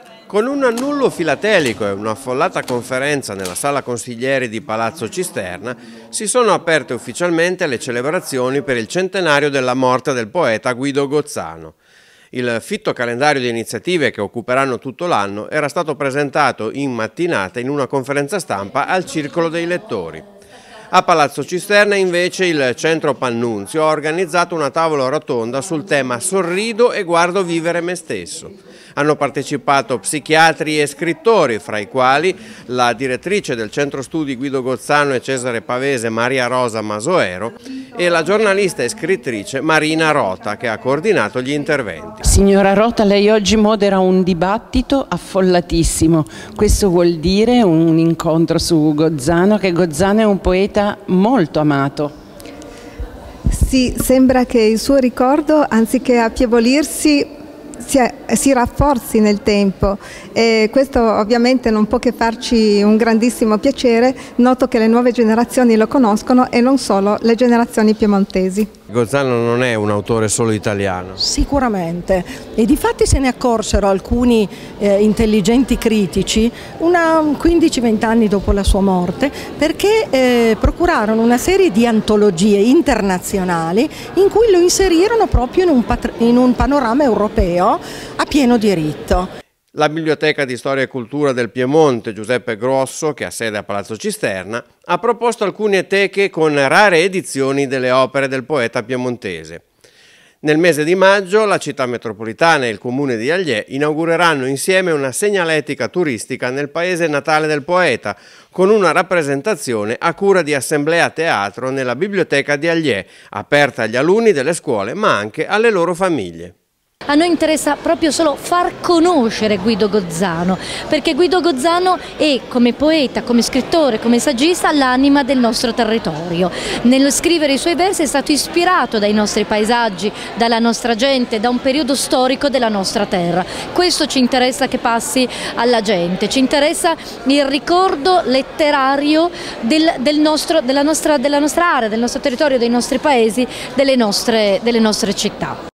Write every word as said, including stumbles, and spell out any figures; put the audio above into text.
Con un annullo filatelico e un'affollata conferenza nella sala consiglieri di Palazzo Cisterna si sono aperte ufficialmente le celebrazioni per il centenario della morte del poeta Guido Gozzano. Il fitto calendario di iniziative che occuperanno tutto l'anno era stato presentato in mattinata in una conferenza stampa al Circolo dei Lettori. A Palazzo Cisterna invece il Centro Pannunzio ha organizzato una tavola rotonda sul tema "Sorrido e guardo vivere me stesso". Hanno partecipato psichiatri e scrittori, fra i quali la direttrice del Centro Studi Guido Gozzano e Cesare Pavese Maria Rosa Masoero e la giornalista e scrittrice Marina Rota, che ha coordinato gli interventi. Signora Rota, lei oggi modera un dibattito affollatissimo. Questo vuol dire un incontro su Gozzano, che Gozzano è un poeta molto amato. Sì, sembra che il suo ricordo, anziché affievolirsi, Si, si rafforzi nel tempo, e questo ovviamente non può che farci un grandissimo piacere. Noto che le nuove generazioni lo conoscono e non solo le generazioni piemontesi. Gozzano non è un autore solo italiano. Sicuramente, e difatti se ne accorsero alcuni eh, intelligenti critici una quindici venti anni dopo la sua morte, perché eh, procurarono una serie di antologie internazionali in cui lo inserirono proprio in un, in un panorama europeo a pieno diritto. La Biblioteca di Storia e Cultura del Piemonte Giuseppe Grosso, che ha sede a Palazzo Cisterna, ha proposto alcune teche con rare edizioni delle opere del poeta piemontese. Nel mese di maggio la città metropolitana e il comune di Alliè inaugureranno insieme una segnaletica turistica nel paese natale del poeta, con una rappresentazione a cura di Assemblea Teatro nella biblioteca di Alliè, aperta agli alunni delle scuole ma anche alle loro famiglie. A noi interessa proprio solo far conoscere Guido Gozzano, perché Guido Gozzano è, come poeta, come scrittore, come saggista, l'anima del nostro territorio. Nello scrivere i suoi versi è stato ispirato dai nostri paesaggi, dalla nostra gente, da un periodo storico della nostra terra. Questo ci interessa che passi alla gente, ci interessa il ricordo letterario del, del nostro, della, nostra, della nostra area, del nostro territorio, dei nostri paesi, delle nostre, delle nostre città.